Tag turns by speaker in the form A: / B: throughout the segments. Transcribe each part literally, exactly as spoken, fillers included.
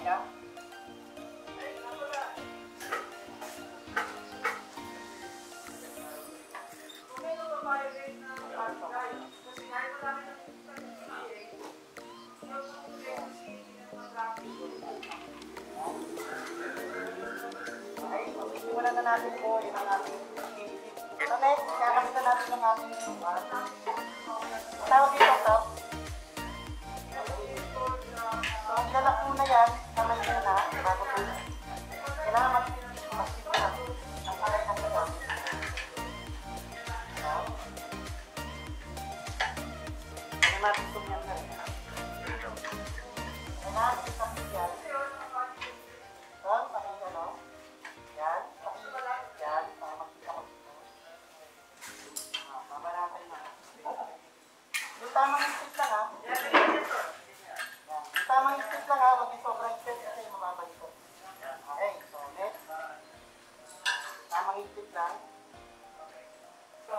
A: Teka. Okay, simulan na natin po yung ating activity. So next, kakasita natin yung ating tawag dito to. So, lalak muna yan, kamay muna, bago po. Kailangan mag-masip na ang kamay na ito. Kaya natin tumyan na rin. Kailangan isapin yan. Yan, pakita no? Yan, pakita yan, para makita ko dito. Mabalatan na. Yung tamang isip lang ha. Yan, yung tamang isip lang ha, huwag yung sobrang isip kasi mababalik ko. Okay, so next. Tamang isip lang. So,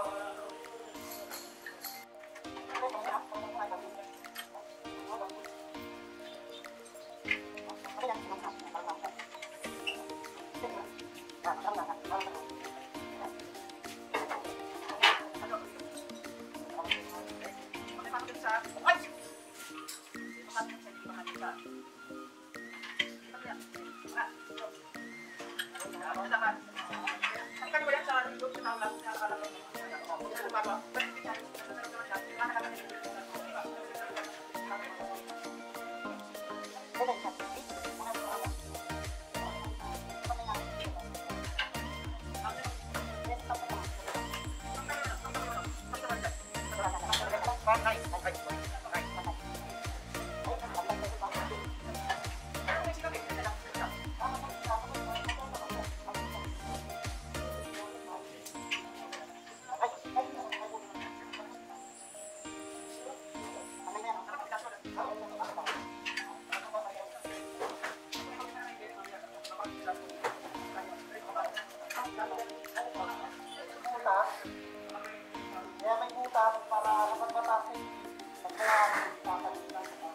A: kaya may butas para kapag batasin, magkaya kakalimutan ko.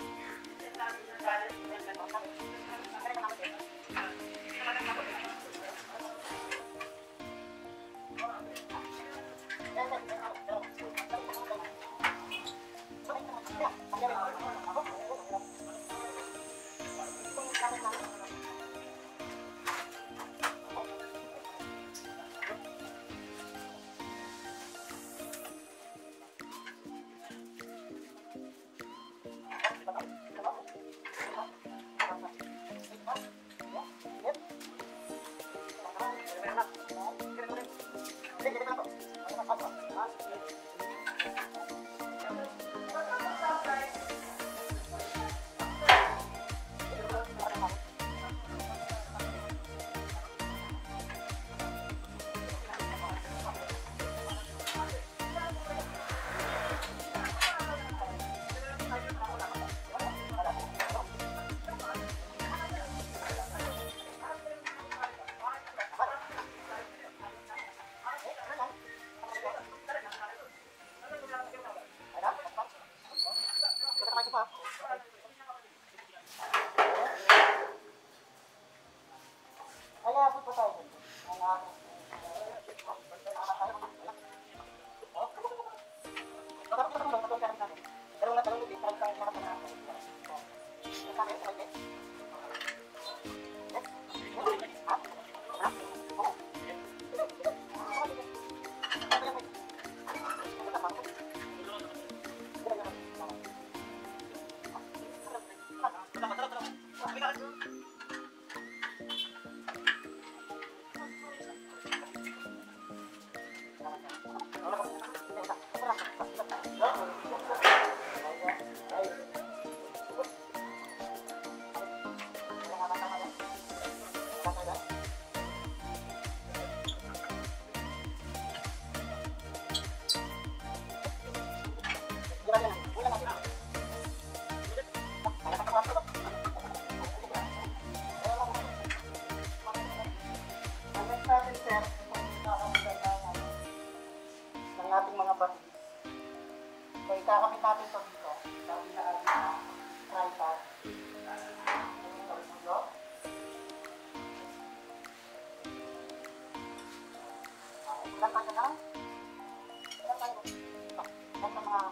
A: Ilan tayo na? Ilan tayo? Ilan sa mga...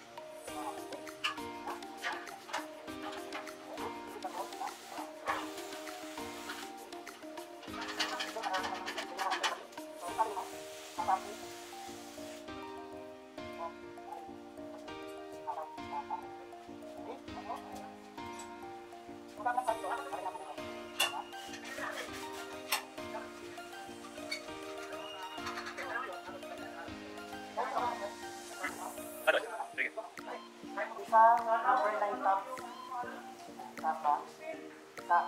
A: Isang number nine top. Tapa. Tap.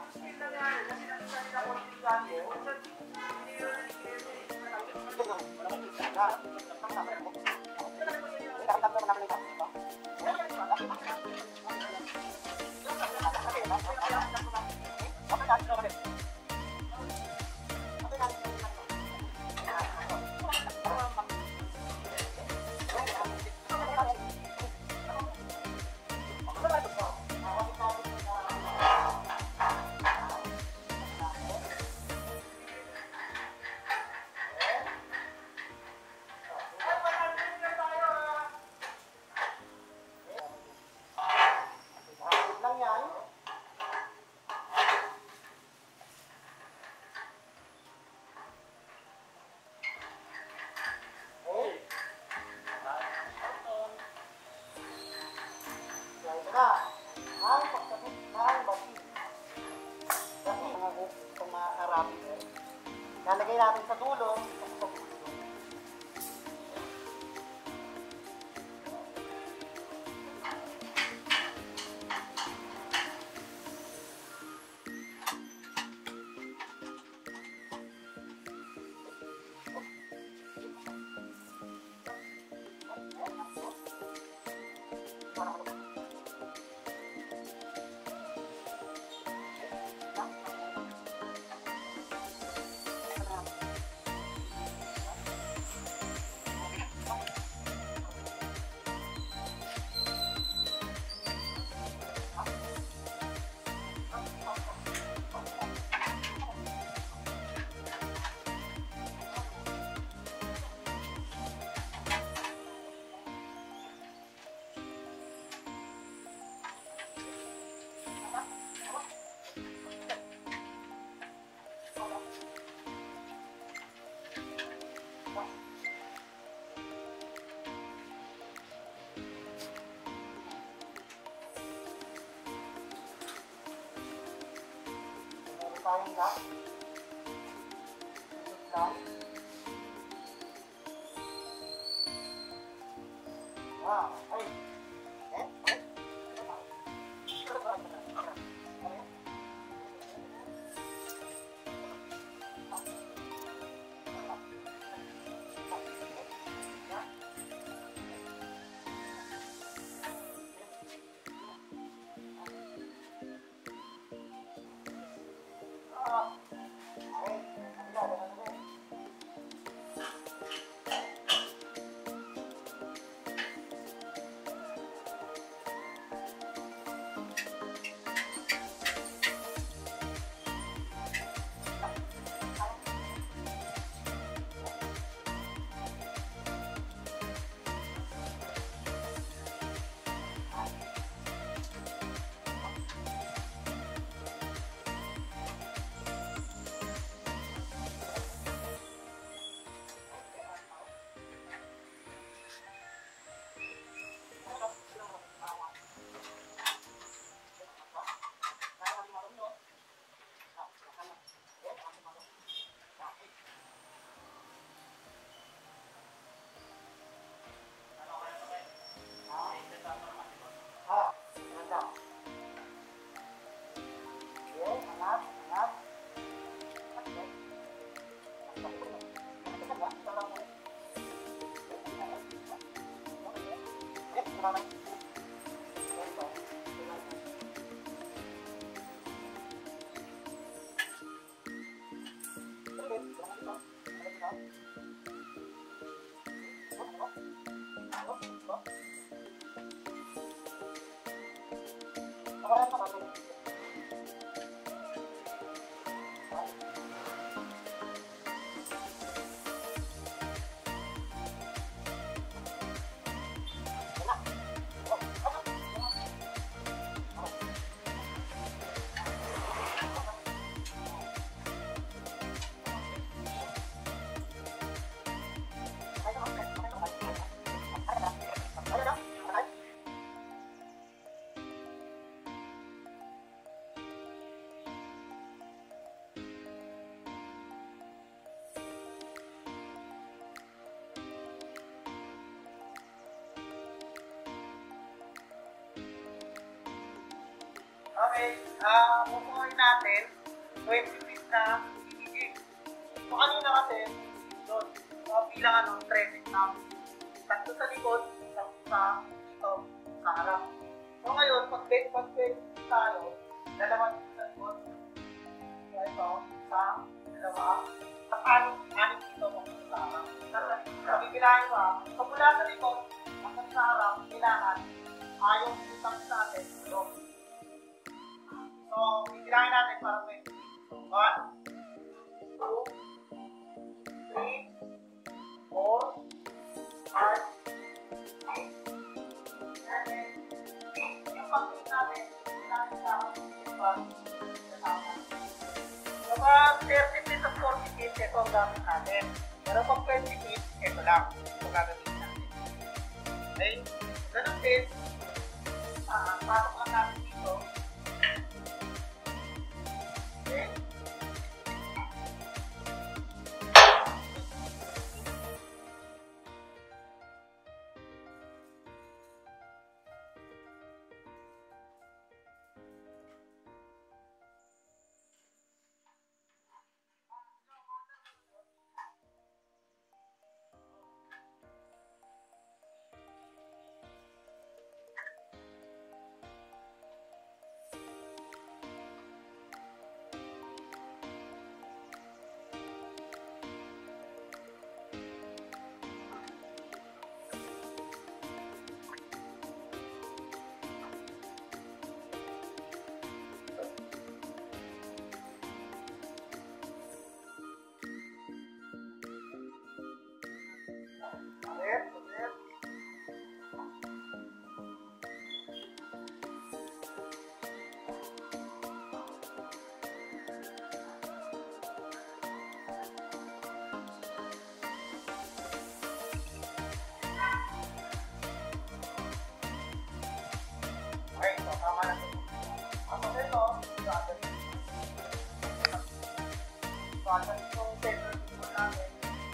A: Na, ang pagsabit ng bati. Kasi mga itong mga karami eh. Nalagay natin sa dulo. Tayong lock. Lock. Wow. Ay. Eh? Eh? Okay, ah, uh, pupunin natin twenty feet na higit. So kanina kasi, doon, uh, bilang ano, trending na tatlo sa likod, tatlo sa dito, sa harap. So ngayon, pag twenty tayo, dalawang sa likod, so ito, sa dalawa, at anim, anim dito kung sa harap. So bibilahin mo ha, so mula sa likod, hanggang sa harap, kailangan, ayaw itang natin, so, so bibilahin natin para twenty. So, one, two, three, four, five, six, seven, eight. Yung pag-tip natin, natin sa kapag thirty feet at forty feet, ito ang gamit natin. Pero pag twenty feet, ito lang. Ito gagawin natin. Okay? Ganun din, uh, pasok lang natin dito. Okay? Okay, so tama na ito. Ako nito, gagawin. Gagawin itong center dito namin.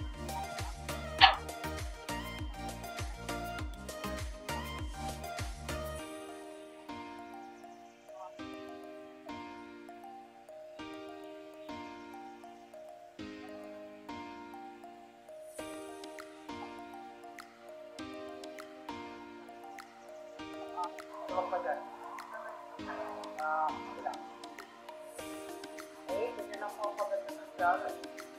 A: Huwag pa dyan. Ah, wala. Okay, ganyan lang po ang pagdating ng jalan.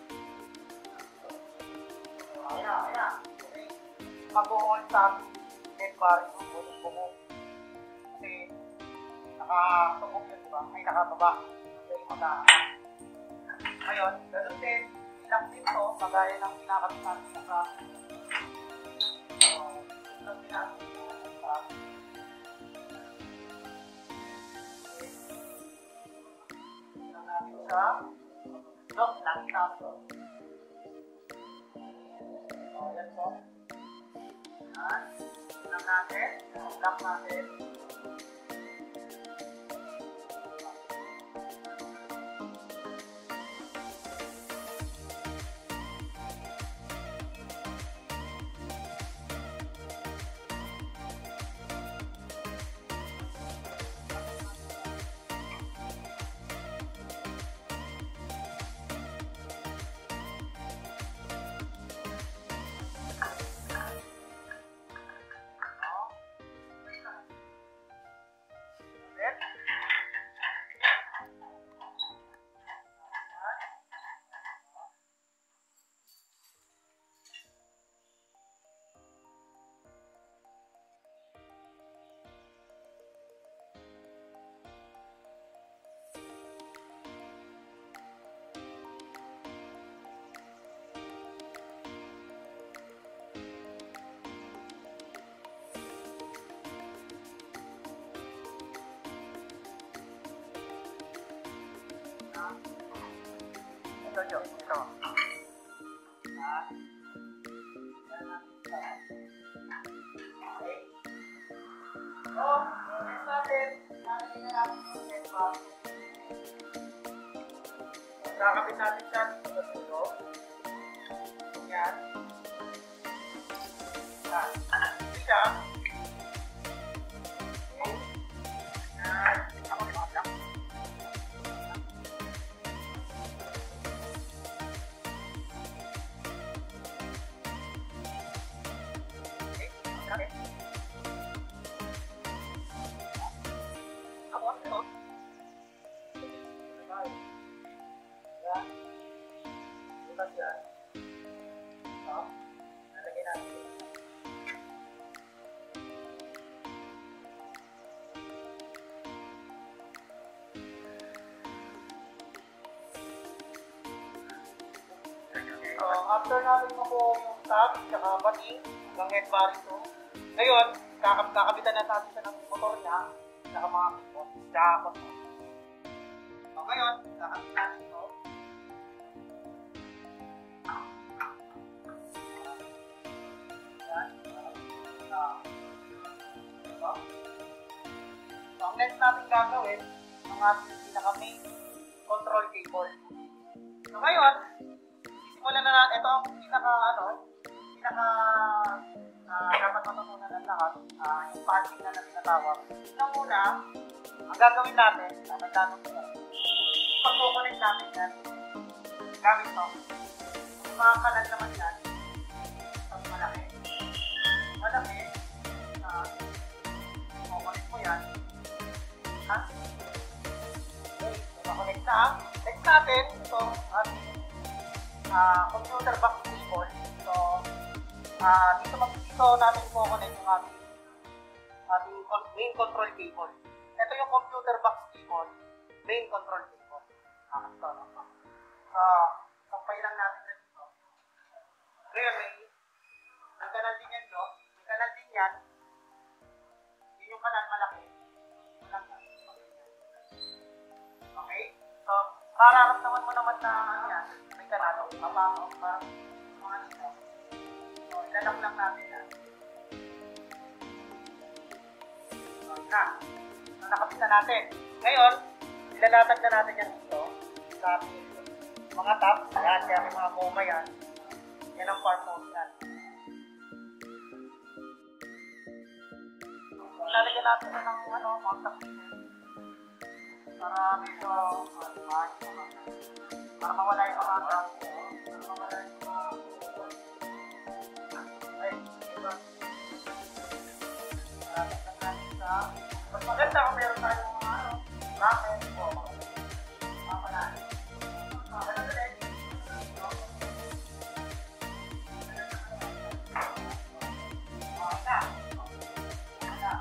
A: Ayan, ayan. Okay. Mag-on sa head bar, bumog-bumog. Kasi, nakatubog yun, diba? Ay, nakataba. Okay, mag- ngayon, ganun din, ilang dito, magaya ng pinakabit natin sa so, ilang pinakabit natin sa sa lock lang ito. So, yan po. Yan. Lang natin. Lock natin. Ito yun, ito. Ah. Okay. So, next natin, natin na natin yung head bar. Kakabit natin siya sa dulo. Yan. Yan. Hindi siya. Okay. Yan. Ako yung mga Okay. Yan. Bukas yan. So, nalagay natin. So, after natin makuha yung tab, tsaka bating, hanggang head bearing to. Ngayon, kakabitan na natin siya ng motor niya, tsaka mga kikot, tsaka kotol. So, ngayon, kakabit natin ito. Yan. So, so, ang next natin gagawin, ang ating pinaka-main control cable. So, ngayon, simulan na natin, ito ang pinaka, ano, pinaka, uh, dapat matutunan ng lahat, uh, yung patching na na tinatawag. Ito muna, ang gagawin natin, uh, may gagawin ko, pag-connect natin yan, gamit ito. Yung mga kanal naman yan, pag malaki, malaki, uh, connect mo yan, ha? Okay, so connect na, next natin, ito, ating Uh, computer box cable. So, uh, dito mag dito natin i-connect yung ating, ating main control cable. Ito yung computer box cable, main control cable. Ah, ito, ito. So, sampay lang natin na dito. Ngayon, may, may kanal din yan, no? May kanal din yan. Yun yung kanal malaki. Okay? So, mararamdaman mo naman na ano yan. Kanalo, mapapao, parang mga nito. So, ilalak lang natin yan. So, na. So, nakapit na natin. Ngayon, ilalatag na natin yan dito. Sa ating mga top. Yan, kaya may mga goma yan. Yan ang part of yan. So, lalagyan natin na ng ano, mga tapos. Para medyo, uh, maayos naman. Para mawala yung mga tao. Para mawala yung mga... Ay, diba? Para natin sa... Mas maganda kung meron tayo mga ano, ramen o mga mga panahin. Ganun ulit. Okay na. Okay na.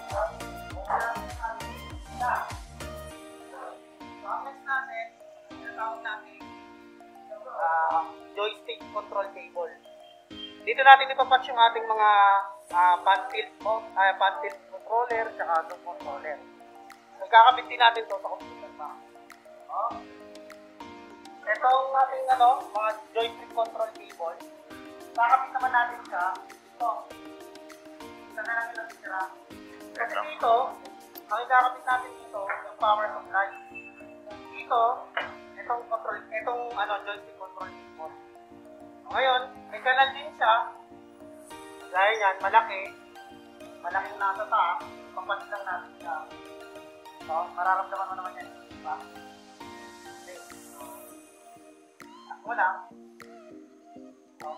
A: Uh, joystick control cable. Dito natin ipapatch yung ating mga uh, pan tilt uh, pan tilt controller at zoom controller. Magkakabit din natin to sa computer pa. Oh. Ito ang ating ano, mga joystick control cable. Kakabit naman natin siya dito. Isa na lang yung natitira. Kasi dito, ang ikakabit natin dito, yung power supply. Dito, itong control, itong ano, joystick control cable. Ngayon, may kanal din siya. Gaya yan, malaki. Malaki yung nasa taas. Papansin lang natin siya. So, mararamdaman mo naman yan. Diba? Okay. So, ako lang. So,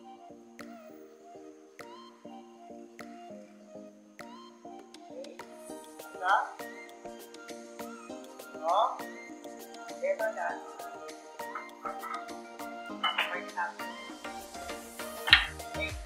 A: okay. Diba? So, ito yan. Wait natin. Okay.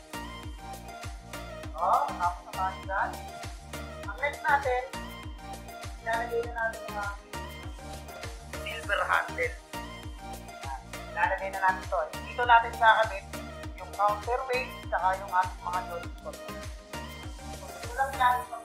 A: Oh, tapos na tayo dyan. Ang next natin, ilalagay na natin yung silver handle. Ilalagay na natin ito. Dito natin kakabit yung counterweight saka yung ating mga joystick. So, dito lang natin ito.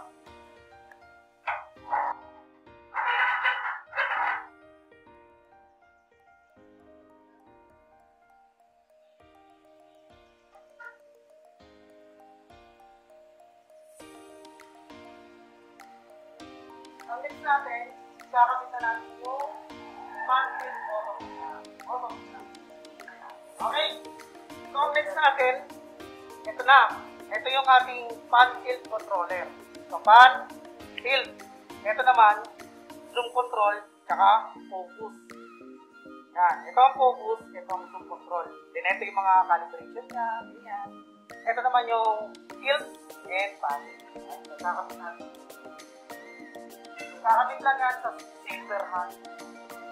A: Ang next natin, kakabit na natin yung fan tilt auto. Okay. So, ang next natin, ito na. Ito yung ating fan tilt controller. So, fan, tilt. Ito naman, zoom control, tsaka focus. Yan. Ito ang focus, ito ang zoom control. Then, ito yung mga calibration niya, ganyan. Ito naman yung tilt and fan. Ayan, so, kakabit natin. Kakabit lang yan sa silver hand.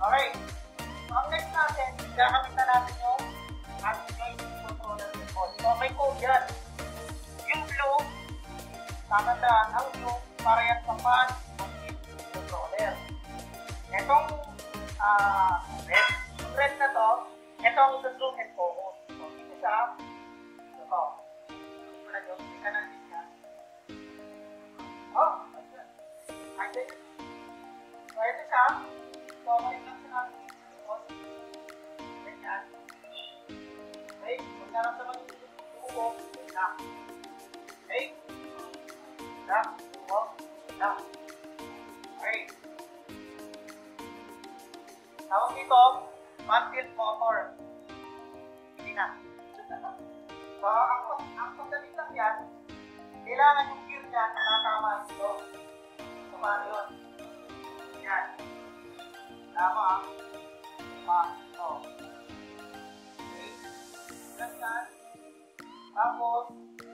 A: Okay. So, ang next natin, gagamit na natin yung ating joint controller control. So, may code yan. Yung blue, tatandaan ang blue para yan sa fan ang controller. Itong uh, red, red na to, ito ang zoom and focus. So, ito siya, ito. Wala nyo, hindi ka na din yan. Oh, I think. So, ito siya. So, ngayon lang siya natin ito. Ganyan. Okay, kung naramdaman yung upo, na. Okay. Na, upo, na. Okay. Tawag dito, fan tilt motor. Hindi na. So, ang, ang pagdating lang yan, kailangan yung gear niya nakatama dito. So, paano yun? Yan. Tama. Ah, ito. Okay. Ganyan. Tapos,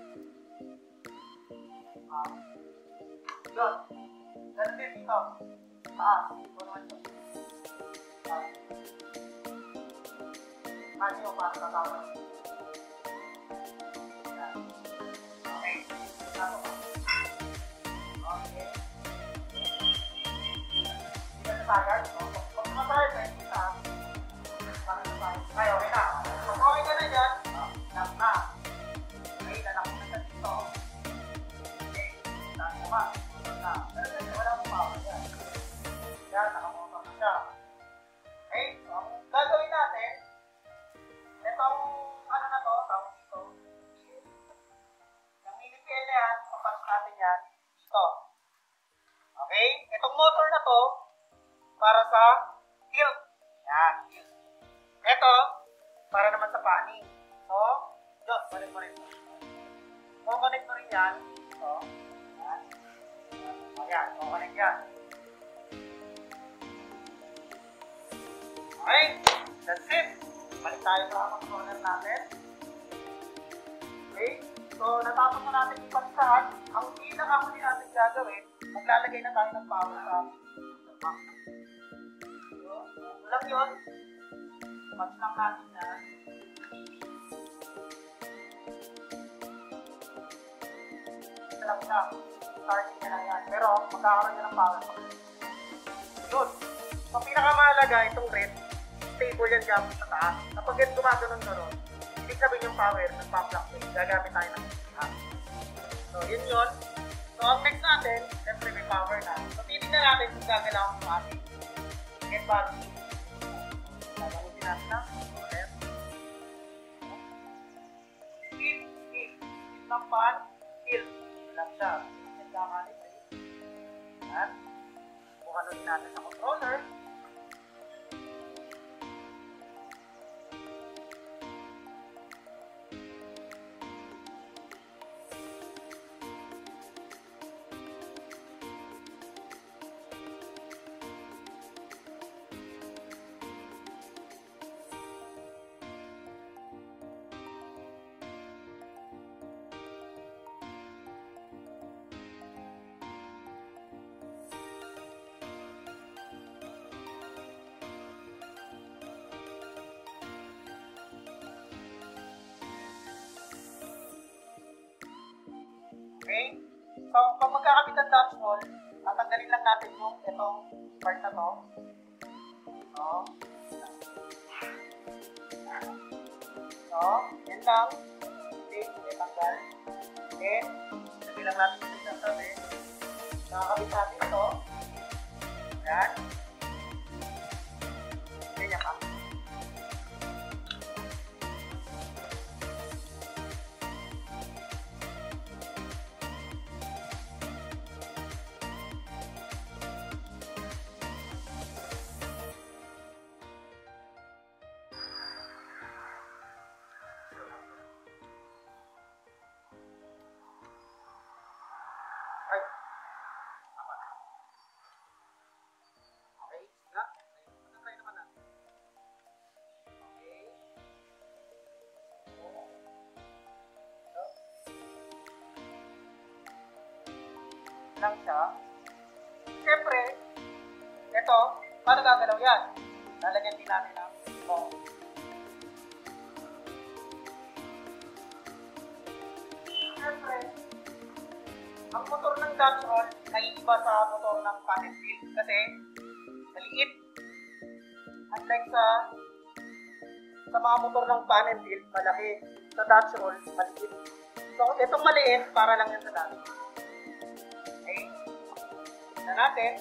A: ah, yun. Ganun din dito. Ah, ito naman yun. Ah. Ano yung para natama? Yan. Okay. Ano ba? Okay. Hindi ka nasagad? Pag nasagad, may kita. Para nasagad. Okay, okay na. So, okay ka na dyan. Lock na. Okay, lalak mo na sa dito. Okay. Saan mo ba? Na. Pero kasi wala mong power yan. Yan, nakamotor na siya. Okay, so, ang gagawin natin, itong ano na to, tawag dito. Yung minipil na yan, papasok natin yan, ito. Okay, itong motor na to, para sa tilt. Yan, tilt. Ito, para naman sa paning. So, yun, connect mo rin. So, connect mo rin yan. So, yan. Ayan, so, connect yan. Okay, that's it. Balik tayo sa controller natin. Okay, so natapos na natin ipagsahan. Ang pinaka-huli natin gagawin, maglalagay na tayo ng power sa box. So, ulang yun. Patch lang natin na. Lang na. Starting na lang yan. Pero magkakaroon na ng power. Yun. So, pinakamahalaga itong red, stable yan gamit sa taas. Kapag yan gumagano'n gano'n, ibig sabihin yung power, nagpa-fluctuate, gagamit tayo ng taas. So, yun yun. So, ang next natin, siyempre may power na. So, titignan natin kung gagalaw ang ating get value. Gagawin natin na. Left. Tilt, tilt. Tilt ng pan, tilt. Lang siya. Tilt lang natin. Yan. Bukan din natin sa controller. Okay? So, pag magkakabit ang dodge wall, tatanggalin lang natin yung itong part na to. So, so, yan lang. Okay, okay, tanggal. Then, sabi lang natin yung isang sabi. Nakakabit natin ito. Yan. Ganyan ka. Ay. Tama. Okay. Nga. Try naman natin. Okay. So. So. Lang siya. Siyempre, ito, paano gagalaw yan? lalagyan din natin ng oh. Siyempre, ang motor ng Dutch roll ay iba sa motor ng paddle wheel kasi maliit. Unlike sa sa mga motor ng paddle wheel, malaki. Sa Dutch roll, maliit. So, itong maliit, para lang yan sa dami. Okay? Na natin.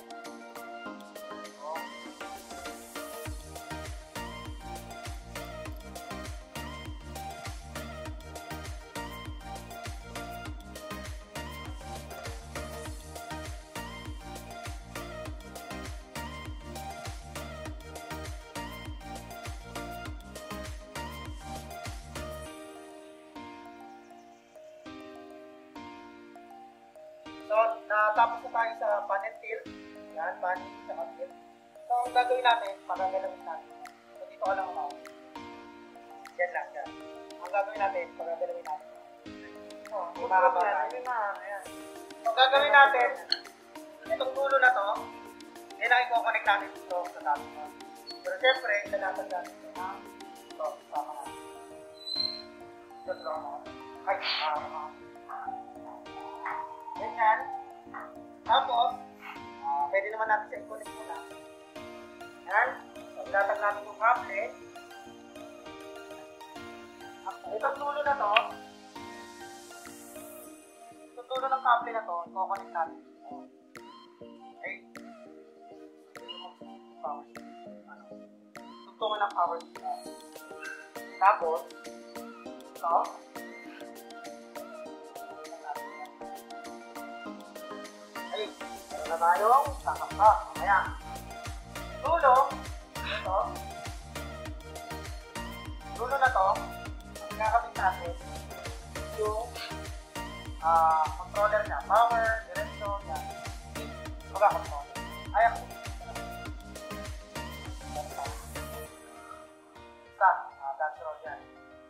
A: So, natapos ko tayo sa panel tilt. Yan, panel sa tilt. So, ang gagawin natin, pagagalawin natin. So, dito ka lang ako. Yan lang, yan. Ang gagawin natin, pagagalawin natin. Oh, hindi makakababa. Ayan. So, ang gagawin natin, itong dulo na to, yan ang i-connect natin dito sa tabi mo. Pero syempre, kailangan natin ito na ito, sama natin. Ito, ito mo. Ay, ah, ganyan. Tapos, uh, pwede naman natin siya i-connect muna. Yan. So, ilatag natin yung kable. Itong dulo na to, itong dulo ng kable na to, i-connect natin. Okay? Power. Ano? Tugtungan ng power. Tapos, ito. Ay, meron na tayong kakapa. Ayan. Dulo, ito. Dulo na to, ang kakabit natin yung uh, controller niya. Power, direction, yan. Magkakontrol. Ayan. Isa, uh, that's roll yan.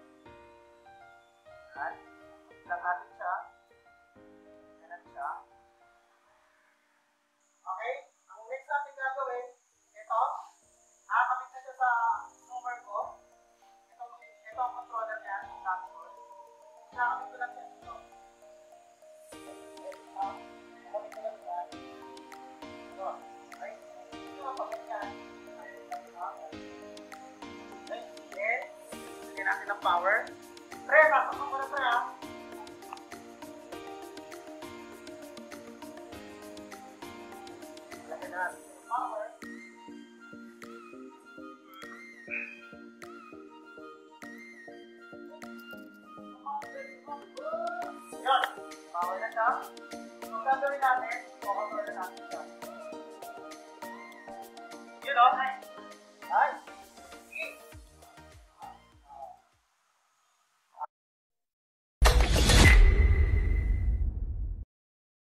A: Ayan. Lang natin siya. Ayan siya. Okay? Ang next natin gagawin, ito. Nakakabit na siya sa number ko. Ito, ito ang controller niya. Nakakabit ko lang siya dito. Nakakabit ko lang siya. Ito. Okay? Ito ang pagkat yan. Okay? Then, lagyan natin ng power. Pre, pasok mo na pre ha. Lagyan natin ng power. Yun, power na siya. So, gagawin natin, kukontrol na natin siya. Yun o. Nice.